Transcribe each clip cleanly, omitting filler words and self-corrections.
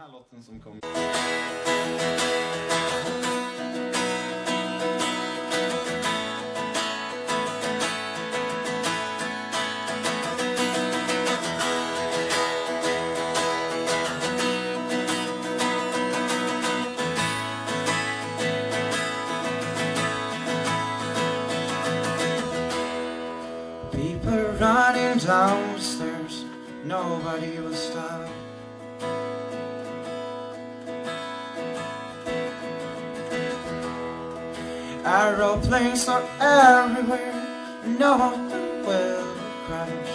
här låten som kommer. People running downstairs, nobody will stop. Aeroplanes are everywhere, no one will crash.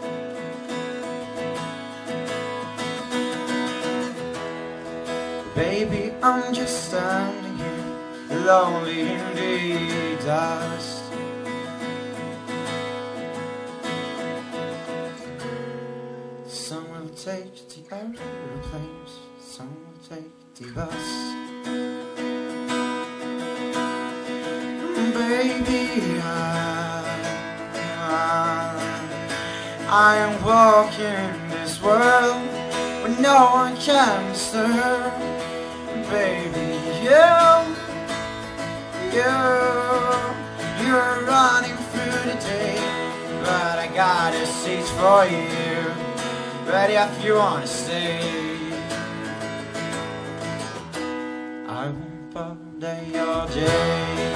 Baby, I'm just standing here, lonely in the dust. Some will take the aeroplanes, some will take the bus. Baby, I am walking in this world where no one can disturb. Baby, you're running through the day, but I got a seat for you, ready if you wanna stay. I won't bother your day.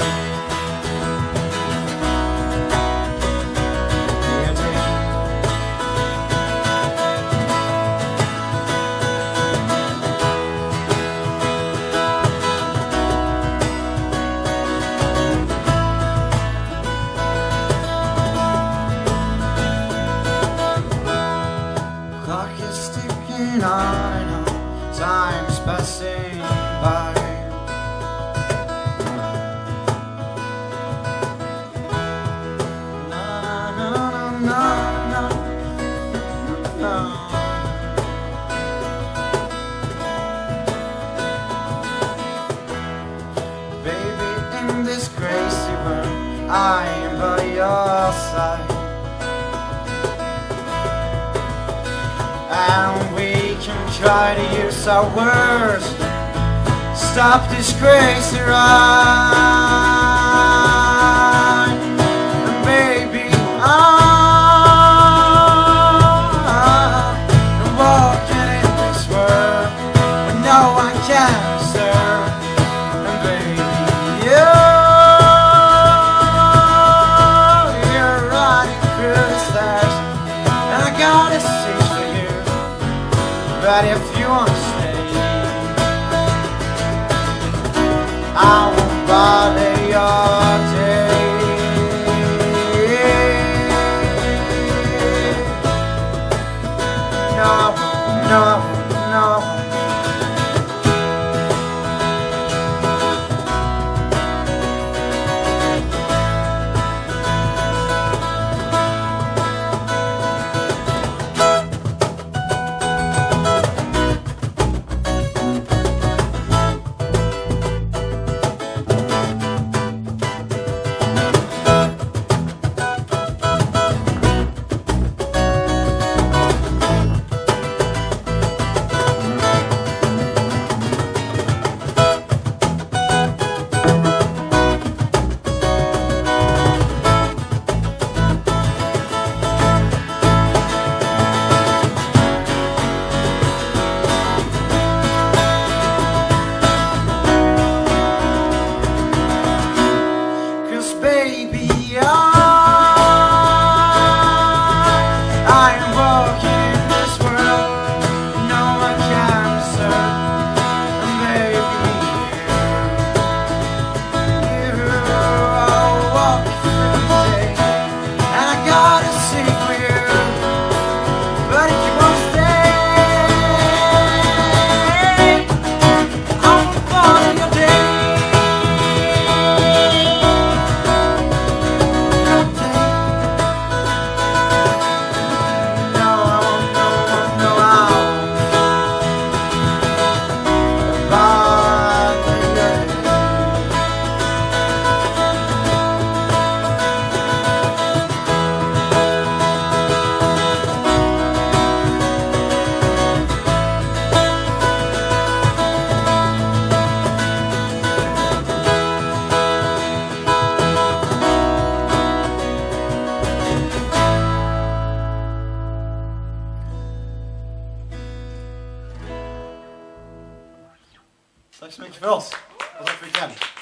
Clock is ticking, I know time's passing by. Baby, in this crazy world, I am by your side. And we can try to use our words, stop this crazy ride. And baby, I'm walking in this world where no one can serve. And baby, you're running through the stairs, and I gotta see. But if you want to stay, I won't bother your day. No, no, no. Tack så mycket för oss. Och tack för ikväll.